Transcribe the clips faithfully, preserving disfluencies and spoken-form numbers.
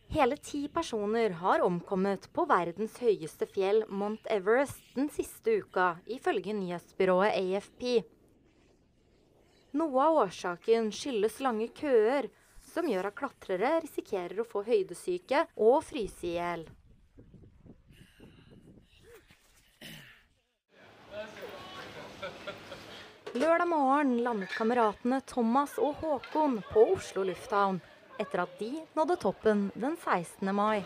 Hele ti personer har omkommet på verdens høyeste fjell, Mount Everest, den siste uka, ifølge nyhetsbyrået A F P. Noe av årsaken skyldes lange køer, som gjør at klatrere risikerer å få høydesyke og fryse i hjel. Lørdag morgen landet kameratene Thomas og Håkon på Oslo lufthavn, etter at de nådde toppen den sekstende mai.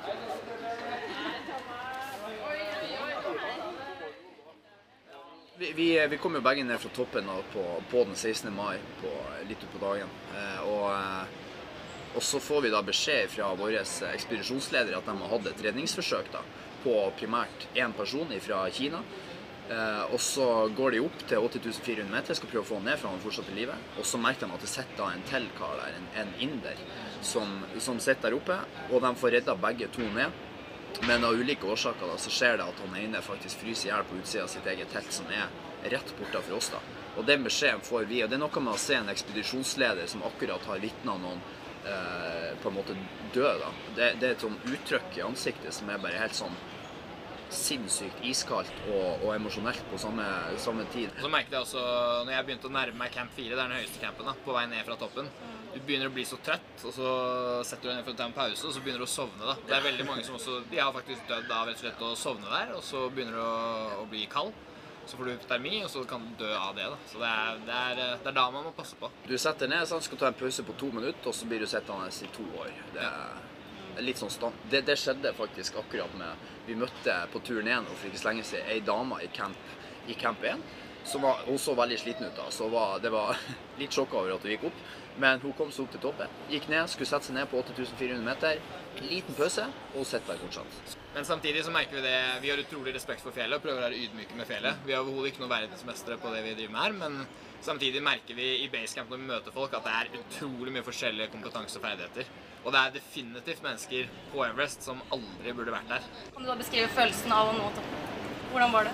Vi, vi, vi kom jo begge ned fra toppen på, på den sekstende mai, på, litt ut på dagen. Eh, og, og så får vi da beskjed fra vår ekspedisjonsleder at de har hatt et redningsforsøk da, på primært en person fra Kina. Eh, og så går de opp til åtti tusen fire hundre meter, skal prøve å få han ned fra han fortsatt i livet. Og så merker de at det sitter en til kar der, en, en inder, som, som sitter der oppe. Og de får redda begge to ned. Men av ulike årsaker da, så skjer det at han ene faktisk fryser i hjel på utsida av sitt eget telt, som er rett borte fra oss da. Og den beskjeden får vi, og det er noe med å se en ekspedisjonsleder som akkurat har vitnet noen eh, på en måte død da. Det, det er et sånn uttrykk i ansiktet som er bare helt sånn sinnssykt iskaldt og, og emosjonelt på samme, samme tid. Så merket jeg også, når jeg begynte å nærme meg camp fire, det er den høyeste campen da, på vei ned fra toppen. Du begynner å bli så trøtt, og så setter du deg ned for å ta en pause, og så begynner du å sovne da. Det er veldig mange som også, de har faktisk dødd av rett og slett å sovne der, og så begynner du å, å bli kald. Så får du hypotermi, og så kan du dø av det da. Så det er, det er, det er da man må passe på. Du setter ned, så skal ta en pause på to minutter, og så blir du sittende i to år. Det er litt sånn stand. Det, det skjedde faktisk akkurat med, vi møtte på turen igjen, og for ikke så lenge siden, en dame i camp, i camp én, som var også veldig sliten ut da, så var, det var litt sjokk over at hun gikk opp, men hun kom så opp til toppen, gikk ned, skulle sette seg ned på åtte tusen fire hundre meter, liten pause, og sitter der fortsatt. Men samtidig så merker vi det, vi har utrolig respekt for fjellet, og prøver å være ydmyke med fjellet. Vi har overhodet ikke noen verdensmestere på det vi driver med her, men samtidig merker vi i basecamp når vi møter folk at det er utrolig mye forskjellige kompetanse og ferdigheter. Og det er definitivt mennesker på Everest som aldri burde vært der. Kan du da beskrive følelsen av å nå toppen? Hvordan var det?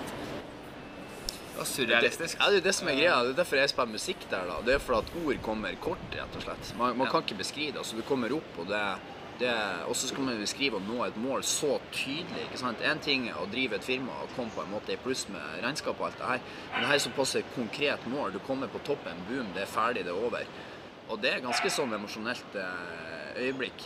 Det var surrealistisk. Ja, det er det som er greia. Det er derfor jeg spiller musikk der da. Det er for at ord kommer kort, rett og slett. Man, man kan ikke beskrive det, så du kommer opp, og det, det og så skal man beskrive å nå et mål så tydelig, ikke sant? En ting er å drive et firma og komme på en måte i pluss med regnskap og alt det her, men det her er såpass et konkret mål. Du kommer på toppen, boom, det er ferdig, det er over. Og det er ganske sånn emosjonelt øyeblikk.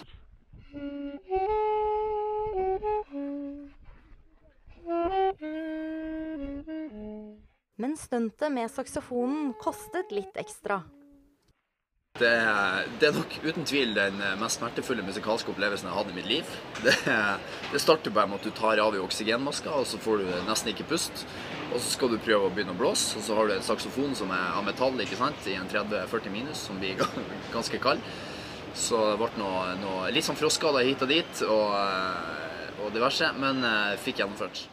Men stuntet med saksofonen kostet litt ekstra. Det, det er nok uten tvil den mest smertefulle musikalske opplevelsen jeg hadde i mitt liv. Det, det starter bare med at du tar av i oksygenmasker, og så får du nesten ikke pust. Og så skal du prøve å begynne å blåse, og så har du en saksofon som er av metall, ikke sant, i en tretti førti minus, som blir ganske kald. Så det ble noe, noe litt sånn frostskader hit og dit, og, og diverse, men fikk gjennomført.